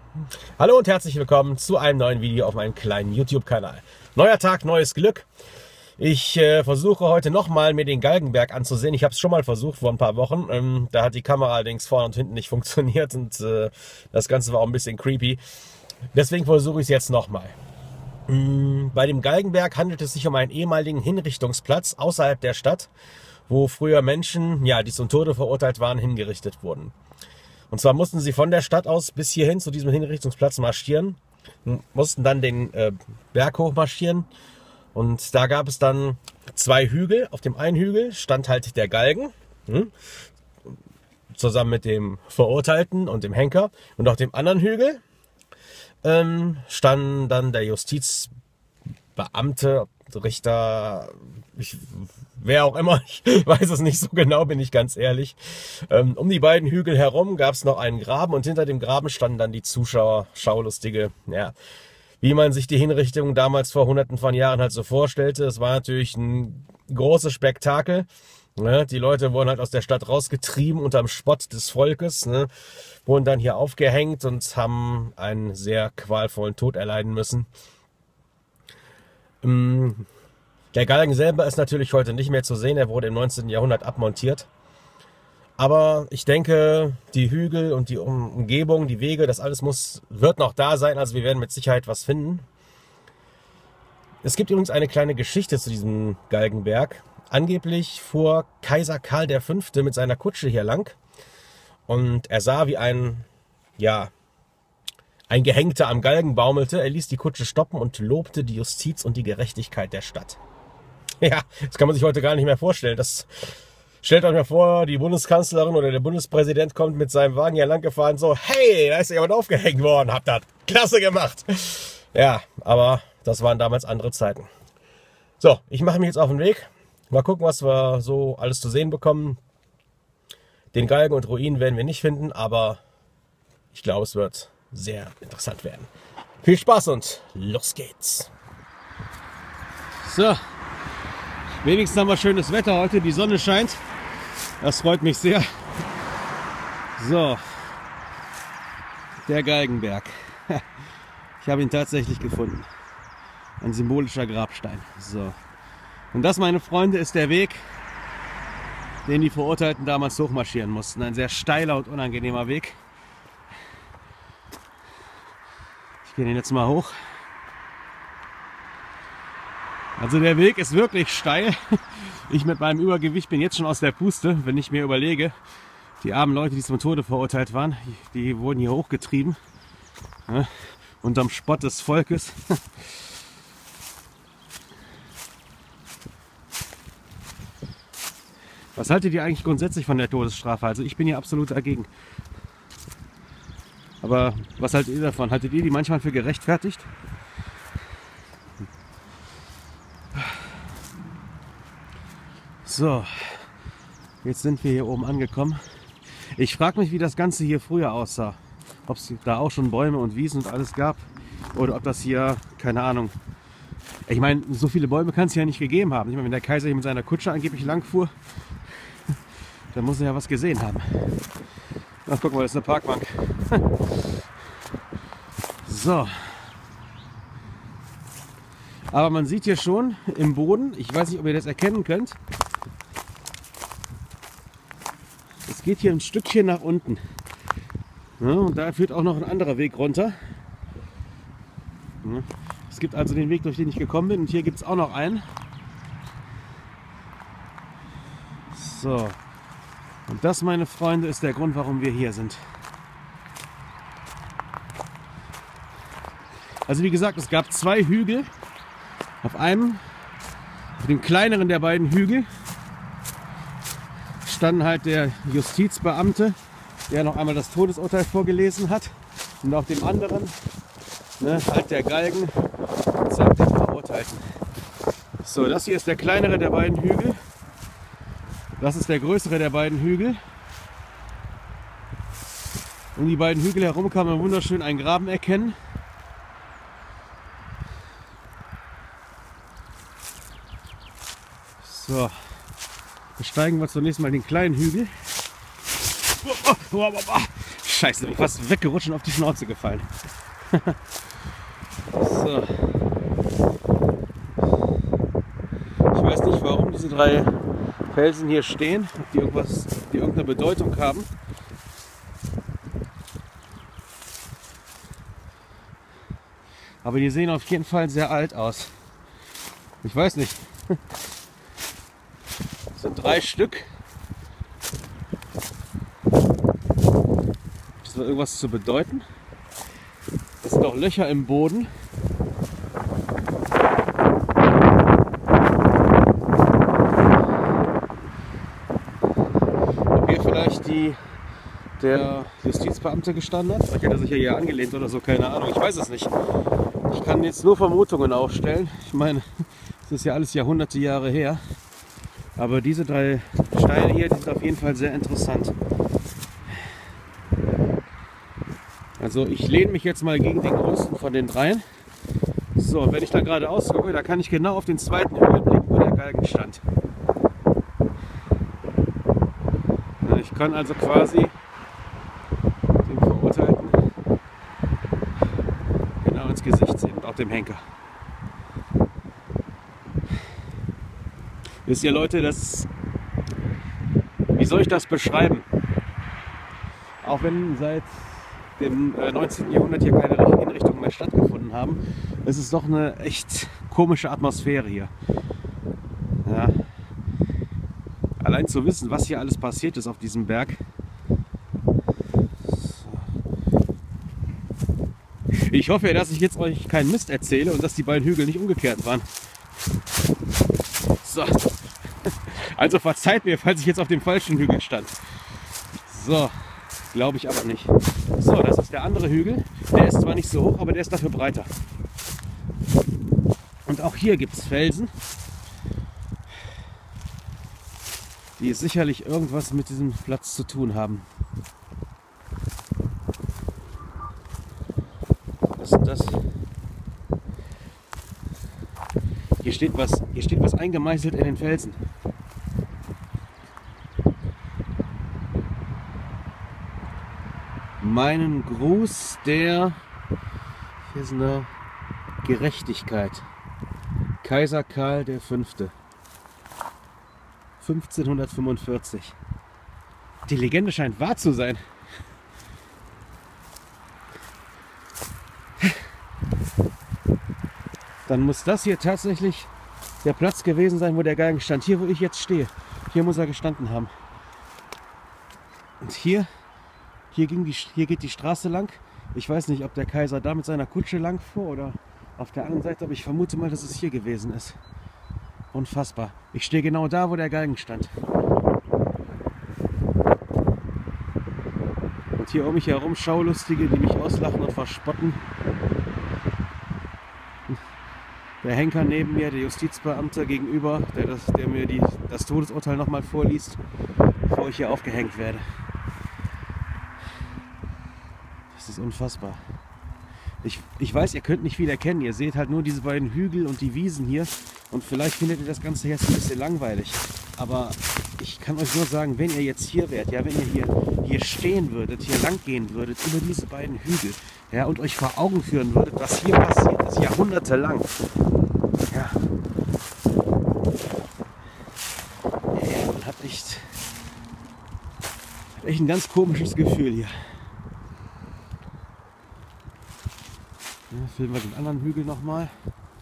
Hallo und herzlich willkommen zu einem neuen Video auf meinem kleinen YouTube-Kanal. Neuer Tag, neues Glück. Ich versuche heute nochmal mir den Galgenberg anzusehen. Ich habe es schon mal versucht vor ein paar Wochen. Da hat die Kamera allerdings vorne und hinten nicht funktioniert und das Ganze war auch ein bisschen creepy. Deswegen versuche ich es jetzt nochmal. Bei dem Galgenberg handelt es sich um einen ehemaligen Hinrichtungsplatz außerhalb der Stadt, wo früher Menschen, ja, die zum Tode verurteilt waren, hingerichtet wurden. Und zwar mussten sie von der Stadt aus bis hierhin zu diesem Hinrichtungsplatz marschieren, mussten dann den Berg hoch marschieren. Und da gab es dann zwei Hügel. Auf dem einen Hügel stand halt der Galgen, zusammen mit dem Verurteilten und dem Henker. Und auf dem anderen Hügel stand dann der Justizbeamte, Richter, wer auch immer, ich weiß es nicht so genau, bin ich ganz ehrlich. Um die beiden Hügel herum gab es noch einen Graben und hinter dem Graben standen dann die Zuschauer, Schaulustige, ja, wie man sich die Hinrichtung damals vor hunderten von Jahren halt so vorstellte. Es war natürlich ein großes Spektakel. Ne? Die Leute wurden halt aus der Stadt rausgetrieben unterm Spott des Volkes, ne? Wurden dann hier aufgehängt und haben einen sehr qualvollen Tod erleiden müssen. Der Galgen selber ist natürlich heute nicht mehr zu sehen. Er wurde im 19. Jahrhundert abmontiert. Aber ich denke, die Hügel und die Umgebung, die Wege, das alles wird noch da sein. Also wir werden mit Sicherheit was finden. Es gibt übrigens eine kleine Geschichte zu diesem Galgenberg. Angeblich fuhr Kaiser Karl V. mit seiner Kutsche hier lang. Und er sah, wie ein Gehängter am Galgen baumelte. Er ließ die Kutsche stoppen und lobte die Justiz und die Gerechtigkeit der Stadt. Ja, das kann man sich heute gar nicht mehr vorstellen. Stellt euch mal vor, die Bundeskanzlerin oder der Bundespräsident kommt mit seinem Wagen hier lang gefahren, so, hey, da ist jemand aufgehängt worden, habt das klasse gemacht. Ja, aber das waren damals andere Zeiten. So, ich mache mich jetzt auf den Weg. Mal gucken, was wir so alles zu sehen bekommen. Den Galgen und Ruinen werden wir nicht finden, aber ich glaube, es wird sehr interessant werden. Viel Spaß und los geht's. So. Wenigstens haben wir schönes Wetter heute, die Sonne scheint. Das freut mich sehr. So, der Galgenberg. Ich habe ihn tatsächlich gefunden. Ein symbolischer Grabstein. So. Und das, meine Freunde, ist der Weg, den die Verurteilten damals hochmarschieren mussten. Ein sehr steiler und unangenehmer Weg. Ich gehe den jetzt mal hoch. Also der Weg ist wirklich steil. Ich mit meinem Übergewicht bin jetzt schon aus der Puste, wenn ich mir überlege, die armen Leute, die zum Tode verurteilt waren, die wurden hier hochgetrieben, ja, unterm Spott des Volkes. Was haltet ihr eigentlich grundsätzlich von der Todesstrafe? Also ich bin hier absolut dagegen. Aber was haltet ihr davon? Haltet ihr die manchmal für gerechtfertigt? So, jetzt sind wir hier oben angekommen. Ich frage mich, wie das Ganze hier früher aussah. Ob es da auch schon Bäume und Wiesen und alles gab. Oder ob das hier, keine Ahnung. Ich meine, so viele Bäume kann es ja nicht gegeben haben. Ich meine, wenn der Kaiser hier mit seiner Kutsche angeblich lang fuhr, dann muss er ja was gesehen haben. Ach, guck mal, das ist eine Parkbank. So. Aber man sieht hier schon im Boden, ich weiß nicht, ob ihr das erkennen könnt, es geht hier ein Stückchen nach unten. Ja, und da führt auch noch ein anderer Weg runter. Ja, es gibt also den Weg, durch den ich gekommen bin, und hier gibt es auch noch einen. So. Und das, meine Freunde, ist der Grund, warum wir hier sind. Also wie gesagt, es gab zwei Hügel. Auf dem kleineren der beiden Hügel, stand halt der Justizbeamte, der noch einmal das Todesurteil vorgelesen hat. Und auf dem anderen, halt der Galgen samt den Verurteilten. So, das hier ist der kleinere der beiden Hügel. Das ist der größere der beiden Hügel. Um die beiden Hügel herum kann man wunderschön einen Graben erkennen. So, besteigen wir zunächst mal den kleinen Hügel. Scheiße, bin ich fast weggerutscht und auf die Schnauze gefallen. So. Ich weiß nicht, warum diese 3 Felsen hier stehen, ob die irgendeine Bedeutung haben. Aber die sehen auf jeden Fall sehr alt aus. Ich weiß nicht. Das sind 3 Stück. Das hat irgendwas zu bedeuten. Das sind auch Löcher im Boden. Ob hier vielleicht der Justizbeamte gestanden hat? Vielleicht hat er sich ja hier angelehnt oder so, keine Ahnung. Ich weiß es nicht. Ich kann jetzt nur Vermutungen aufstellen. Ich meine, das ist ja alles Jahrhunderte Jahre her. Aber diese 3 Steine hier, die sind auf jeden Fall sehr interessant. Also ich lehne mich jetzt mal gegen den größten von den 3. So, und wenn ich da geradeaus gucke, da kann ich genau auf den zweiten Hügel blicken, wo der Galgen stand. Ich kann also quasi dem Verurteilten genau ins Gesicht sehen und auch dem Henker. Wisst ihr Leute, wie soll ich das beschreiben? Auch wenn seit dem 19. Jahrhundert hier keine Hinrichtungen mehr stattgefunden haben, ist es doch eine echt komische Atmosphäre hier. Ja. Allein zu wissen, was hier alles passiert ist auf diesem Berg. Ich hoffe ja, dass ich jetzt euch keinen Mist erzähle und dass die beiden Hügel nicht umgekehrt waren. So. Also verzeiht mir, falls ich jetzt auf dem falschen Hügel stand. So. Glaube ich aber nicht. So, das ist der andere Hügel. Der ist zwar nicht so hoch, aber der ist dafür breiter. Und auch hier gibt es Felsen, die sicherlich irgendwas mit diesem Platz zu tun haben. Was ist das? Hier steht was eingemeißelt in den Felsen. Meinen Gruß der, hier ist eine Gerechtigkeit. Kaiser Karl V. 1545. Die Legende scheint wahr zu sein. Dann muss das hier tatsächlich der Platz gewesen sein, wo der Galgen stand. Hier, wo ich jetzt stehe. Hier muss er gestanden haben. Und hier geht die Straße lang. Ich weiß nicht, ob der Kaiser da mit seiner Kutsche lang fuhr oder auf der anderen Seite, aber ich vermute mal, dass es hier gewesen ist. Unfassbar. Ich stehe genau da, wo der Galgen stand. Und hier um mich herum Schaulustige, die mich auslachen und verspotten. Der Henker neben mir, der Justizbeamte gegenüber, der mir das Todesurteil nochmal vorliest, bevor ich hier aufgehängt werde. Das ist unfassbar. Ich weiß, ihr könnt nicht viel erkennen. Ihr seht halt nur diese beiden Hügel und die Wiesen hier. Und vielleicht findet ihr das Ganze jetzt ein bisschen langweilig. Aber ich kann euch nur sagen, wenn ihr jetzt hier wärt, ja, wenn ihr hier stehen würdet, hier lang gehen würdet, über diese beiden Hügel, ja, und euch vor Augen führen würdet, was hier passiert ist, jahrhundertelang. Ja. Man hat echt ein ganz komisches Gefühl hier. Ja, filmen wir den anderen Hügel nochmal.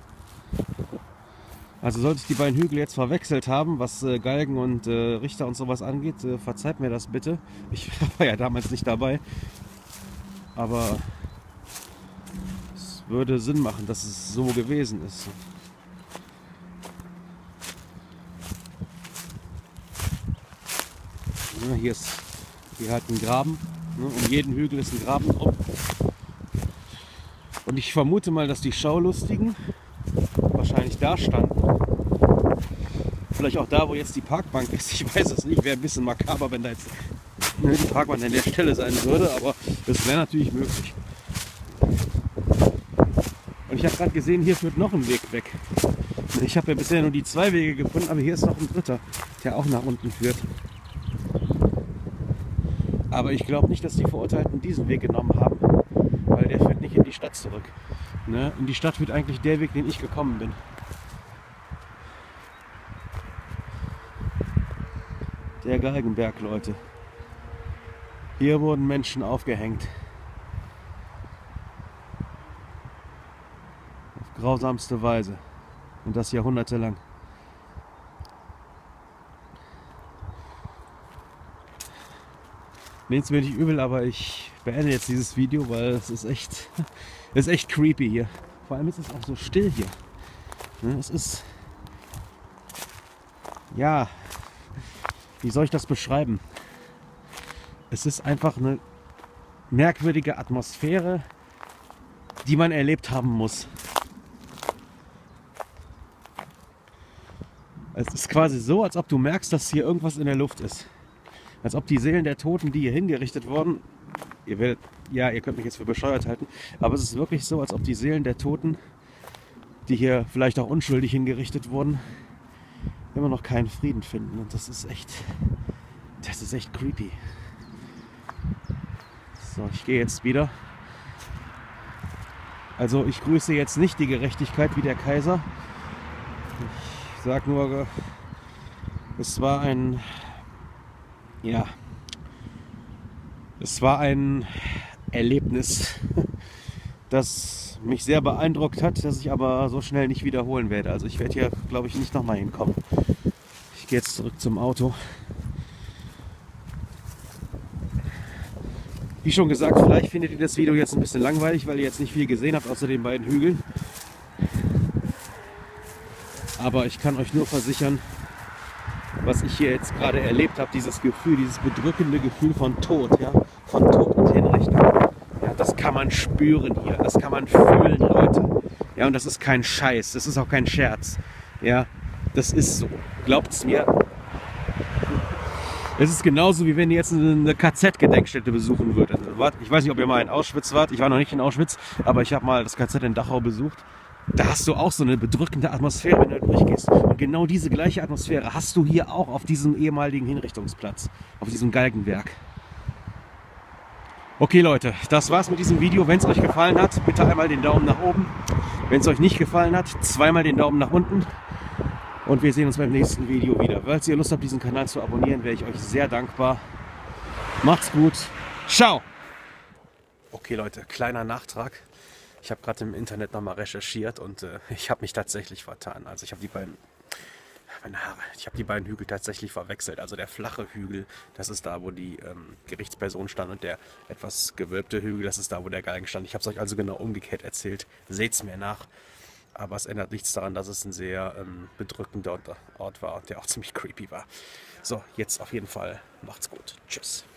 Also sollte ich die beiden Hügel jetzt verwechselt haben, was Galgen und Richter und sowas angeht, verzeiht mir das bitte. Ich war ja damals nicht dabei. Aber es würde Sinn machen, dass es so gewesen ist. Ja, hier hat ein Graben. Ne? Um jeden Hügel ist ein Graben drum. Und ich vermute mal, dass die Schaulustigen wahrscheinlich da standen. Vielleicht auch da, wo jetzt die Parkbank ist. Ich weiß es nicht. Wäre ein bisschen makaber, wenn da jetzt die Parkbank an der Stelle sein würde. Aber das wäre natürlich möglich. Und ich habe gerade gesehen, hier führt noch ein Weg weg. Ich habe ja bisher nur die 2 Wege gefunden, aber hier ist noch ein dritter, der auch nach unten führt. Aber ich glaube nicht, dass die Verurteilten diesen Weg genommen haben, weil der führt nicht in die Stadt zurück. Ne? In die Stadt führt eigentlich der Weg, den ich gekommen bin. Der Galgenberg, Leute. Hier wurden Menschen aufgehängt. Auf grausamste Weise. Und das jahrhundertelang. Nehmt's mir nicht übel, aber ich beende jetzt dieses Video, weil es ist echt creepy hier. Vor allem ist es auch so still hier. Es ist, ja, wie soll ich das beschreiben? Es ist einfach eine merkwürdige Atmosphäre, die man erlebt haben muss. Es ist quasi so, als ob du merkst, dass hier irgendwas in der Luft ist. Als ob die Seelen der Toten, die hier hingerichtet wurden, ihr könnt mich jetzt für bescheuert halten, aber es ist wirklich so, als ob die Seelen der Toten, die hier vielleicht auch unschuldig hingerichtet wurden, immer noch keinen Frieden finden. Und das ist echt creepy. So, ich gehe jetzt wieder. Also ich grüße jetzt nicht die Gerechtigkeit wie der Kaiser. Ich sage nur, es war ein Erlebnis, das mich sehr beeindruckt hat, das ich aber so schnell nicht wiederholen werde. Also ich werde hier, glaube ich, nicht nochmal hinkommen. Ich gehe jetzt zurück zum Auto. Wie schon gesagt, vielleicht findet ihr das Video jetzt ein bisschen langweilig, weil ihr jetzt nicht viel gesehen habt, außer den beiden Hügeln. Aber ich kann euch nur versichern, was ich hier jetzt gerade erlebt habe, dieses Gefühl, dieses bedrückende Gefühl von Tod, ja, von Tod und Hinrichtung. Ja, das kann man spüren hier, das kann man fühlen, Leute. Ja, und das ist kein Scheiß, das ist auch kein Scherz. Ja, das ist so, glaubt's mir. Es ist genauso, wie wenn ihr jetzt eine KZ-Gedenkstätte besuchen würdet. Ich weiß nicht, ob ihr mal in Auschwitz wart. Ich war noch nicht in Auschwitz, aber ich habe mal das KZ in Dachau besucht. Da hast du auch so eine bedrückende Atmosphäre, wenn du durchgehst. Und genau diese gleiche Atmosphäre hast du hier auch auf diesem ehemaligen Hinrichtungsplatz, auf diesem Galgenberg. Okay Leute, das war's mit diesem Video. Wenn es euch gefallen hat, bitte einmal den Daumen nach oben. Wenn es euch nicht gefallen hat, zweimal den Daumen nach unten. Und wir sehen uns beim nächsten Video wieder. Falls ihr Lust habt, diesen Kanal zu abonnieren, wäre ich euch sehr dankbar. Macht's gut. Ciao. Okay Leute, kleiner Nachtrag. Ich habe gerade im Internet nochmal recherchiert und ich habe mich tatsächlich vertan. Also ich habe die beiden Hügel tatsächlich verwechselt. Also der flache Hügel, das ist da, wo die Gerichtsperson stand, und der etwas gewölbte Hügel, das ist da, wo der Galgen stand. Ich habe es euch also genau umgekehrt erzählt. Seht's mir nach. Aber es ändert nichts daran, dass es ein sehr bedrückender Ort war, der auch ziemlich creepy war. So, jetzt auf jeden Fall macht's gut. Tschüss.